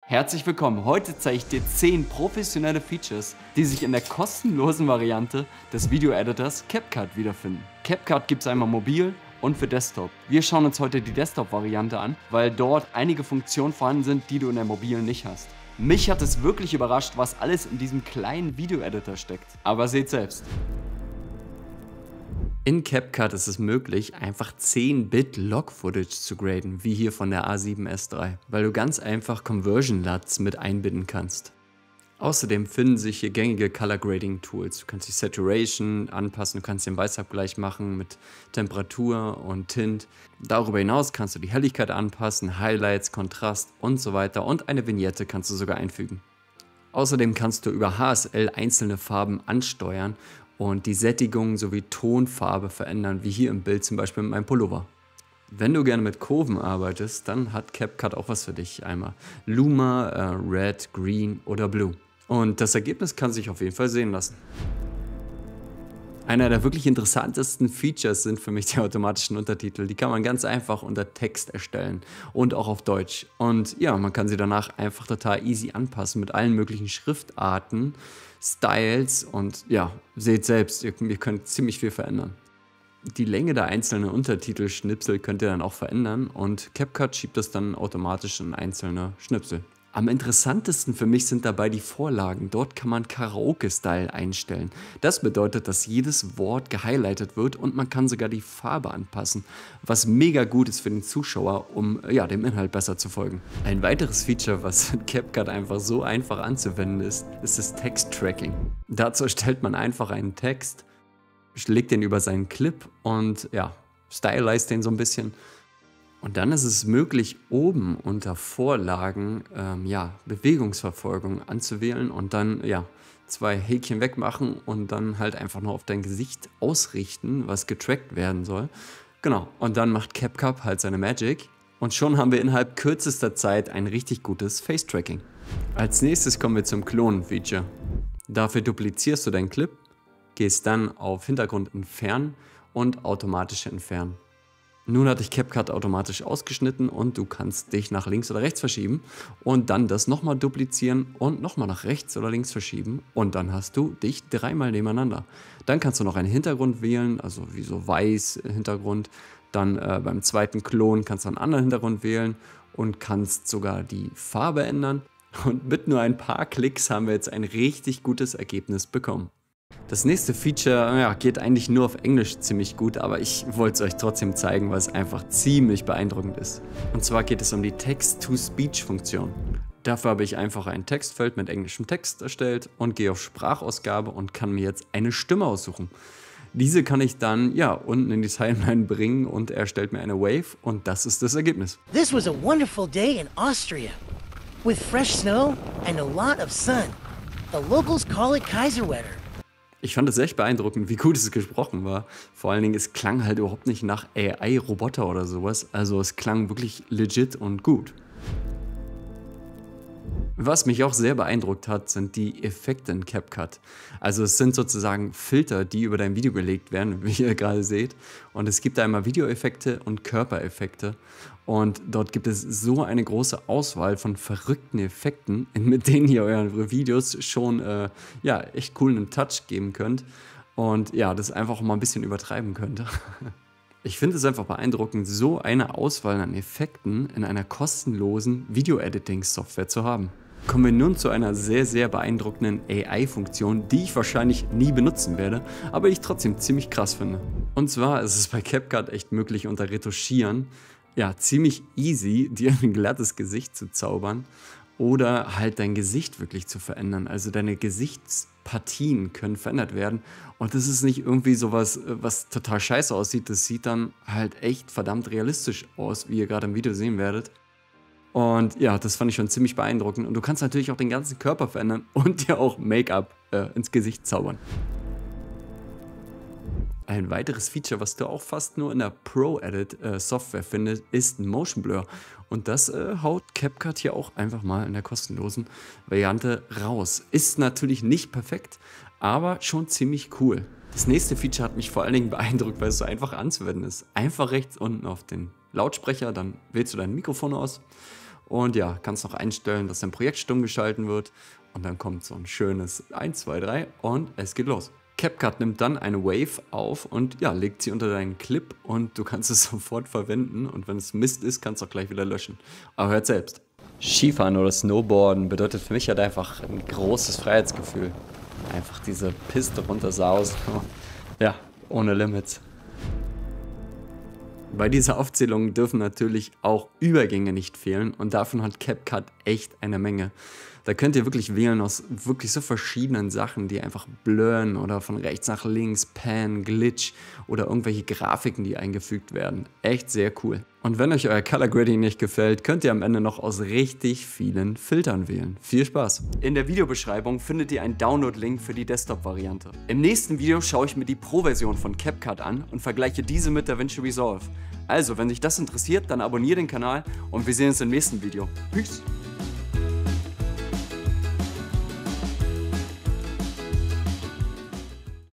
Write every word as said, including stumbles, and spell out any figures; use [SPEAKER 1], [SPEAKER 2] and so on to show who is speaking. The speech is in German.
[SPEAKER 1] Herzlich willkommen, heute zeige ich dir zehn professionelle Features, die sich in der kostenlosen Variante des Video-Editors CapCut wiederfinden. CapCut gibt es einmal mobil und für Desktop. Wir schauen uns heute die Desktop-Variante an, weil dort einige Funktionen vorhanden sind, die du in der mobilen nicht hast. Mich hat es wirklich überrascht, was alles in diesem kleinen Video-Editor steckt. Aber seht selbst. In CapCut ist es möglich, einfach zehn Bit Log-Footage zu graden, wie hier von der A sieben S drei, weil du ganz einfach Conversion L U Ts mit einbinden kannst. Außerdem finden sich hier gängige Color Grading Tools. Du kannst die Saturation anpassen, du kannst den Weißabgleich machen mit Temperatur und Tint. Darüber hinaus kannst du die Helligkeit anpassen, Highlights, Kontrast und so weiter und eine Vignette kannst du sogar einfügen. Außerdem kannst du über H S L einzelne Farben ansteuern und die Sättigung sowie Tonfarbe verändern, wie hier im Bild zum Beispiel mit meinem Pullover. Wenn du gerne mit Kurven arbeitest, dann hat CapCut auch was für dich. Einmal Luma, äh, Red, Green oder Blue. Und das Ergebnis kann sich auf jeden Fall sehen lassen. Einer der wirklich interessantesten Features sind für mich die automatischen Untertitel. Die kann man ganz einfach unter Text erstellen und auch auf Deutsch. Und ja, man kann sie danach einfach total easy anpassen mit allen möglichen Schriftarten, Styles und ja, seht selbst, ihr, ihr könnt ziemlich viel verändern. Die Länge der einzelnen Untertitelschnipsel könnt ihr dann auch verändern und CapCut schiebt das dann automatisch in einzelne Schnipsel. Am interessantesten für mich sind dabei die Vorlagen. Dort kann man Karaoke-Style einstellen. Das bedeutet, dass jedes Wort gehighlightet wird und man kann sogar die Farbe anpassen, was mega gut ist für den Zuschauer, um ja, dem Inhalt besser zu folgen. Ein weiteres Feature, was in CapCut einfach so einfach anzuwenden ist, ist das Text-Tracking. Dazu erstellt man einfach einen Text, legt den über seinen Clip und ja, stylizt den so ein bisschen. Und dann ist es möglich, oben unter Vorlagen ähm, ja, Bewegungsverfolgung anzuwählen und dann ja, zwei Häkchen wegmachen und dann halt einfach nur auf dein Gesicht ausrichten, was getrackt werden soll. Genau, und dann macht CapCut halt seine Magic und schon haben wir innerhalb kürzester Zeit ein richtig gutes Face-Tracking. Als nächstes kommen wir zum Klonen-Feature. Dafür duplizierst du deinen Clip, gehst dann auf Hintergrund entfernen und automatisch entfernen. Nun hat dich CapCut automatisch ausgeschnitten und du kannst dich nach links oder rechts verschieben und dann das nochmal duplizieren und nochmal nach rechts oder links verschieben und dann hast du dich dreimal nebeneinander. Dann kannst du noch einen Hintergrund wählen, also wie so weiß Hintergrund. Dann äh, beim zweiten Klon kannst du einen anderen Hintergrund wählen und kannst sogar die Farbe ändern. Und mit nur ein paar Klicks haben wir jetzt ein richtig gutes Ergebnis bekommen. Das nächste Feature ja, geht eigentlich nur auf Englisch ziemlich gut, aber ich wollte es euch trotzdem zeigen, weil es einfach ziemlich beeindruckend ist. Und zwar geht es um die Text-to-Speech-Funktion. Dafür habe ich einfach ein Textfeld mit englischem Text erstellt und gehe auf Sprachausgabe und kann mir jetzt eine Stimme aussuchen. Diese kann ich dann ja, unten in die Timeline bringen und er stellt mir eine Wave und das ist das Ergebnis.
[SPEAKER 2] This was a wonderful day in Austria, with fresh snow and a lot of sun. The locals call it Kaiserwetter.
[SPEAKER 1] Ich fand es echt beeindruckend, wie gut es gesprochen war. Vor allen Dingen, es klang halt überhaupt nicht nach A I-Roboter oder sowas. Also es klang wirklich legit und gut. Was mich auch sehr beeindruckt hat, sind die Effekte in CapCut. Also es sind sozusagen Filter, die über dein Video gelegt werden, wie ihr gerade seht. Und es gibt da einmal Videoeffekte und Körpereffekte. Und dort gibt es so eine große Auswahl von verrückten Effekten, mit denen ihr eure Videos schon äh, ja, echt coolen Touch geben könnt. Und ja, das einfach mal ein bisschen übertreiben könnt. Ich finde es einfach beeindruckend, so eine Auswahl an Effekten in einer kostenlosen Video-Editing-Software zu haben. Kommen wir nun zu einer sehr, sehr beeindruckenden A I-Funktion, die ich wahrscheinlich nie benutzen werde, aber ich trotzdem ziemlich krass finde. Und zwar ist es bei CapCut echt möglich, unter Retuschieren ja, ziemlich easy dir ein glattes Gesicht zu zaubern oder halt dein Gesicht wirklich zu verändern. Also deine Gesichtspartien können verändert werden und das ist nicht irgendwie sowas, was total scheiße aussieht. Das sieht dann halt echt verdammt realistisch aus, wie ihr gerade im Video sehen werdet. Und ja, das fand ich schon ziemlich beeindruckend. Und du kannst natürlich auch den ganzen Körper verändern und dir auch Make-up äh, ins Gesicht zaubern. Ein weiteres Feature, was du auch fast nur in der Pro-Edit-Software äh, findest, ist ein Motion Blur. Und das äh, haut CapCut hier auch einfach mal in der kostenlosen Variante raus. Ist natürlich nicht perfekt, aber schon ziemlich cool. Das nächste Feature hat mich vor allen Dingen beeindruckt, weil es so einfach anzuwenden ist. Einfach rechts unten auf den Lautsprecher, dann wählst du dein Mikrofon aus Und ja, kannst noch einstellen, dass dein Projekt stumm geschalten wird. Und dann kommt so ein schönes eins, zwei, drei und es geht los. CapCut nimmt dann eine Wave auf und ja, legt sie unter deinen Clip und du kannst es sofort verwenden. Und wenn es Mist ist, kannst du auch gleich wieder löschen. Aber hört selbst. Skifahren oder Snowboarden bedeutet für mich halt einfach ein großes Freiheitsgefühl. Einfach diese Piste runtersausen. Ja, ohne Limits. Bei dieser Aufzählung dürfen natürlich auch Übergänge nicht fehlen und davon hat CapCut echt eine Menge. Da könnt ihr wirklich wählen aus wirklich so verschiedenen Sachen, die einfach blurren oder von rechts nach links, Pan, Glitch oder irgendwelche Grafiken, die eingefügt werden. Echt sehr cool. Und wenn euch euer Color Grading nicht gefällt, könnt ihr am Ende noch aus richtig vielen Filtern wählen. Viel Spaß! In der Videobeschreibung findet ihr einen Download-Link für die Desktop-Variante. Im nächsten Video schaue ich mir die Pro-Version von CapCut an und vergleiche diese mit DaVinci Resolve. Also, wenn dich das interessiert, dann abonniere den Kanal und wir sehen uns im nächsten Video. Peace!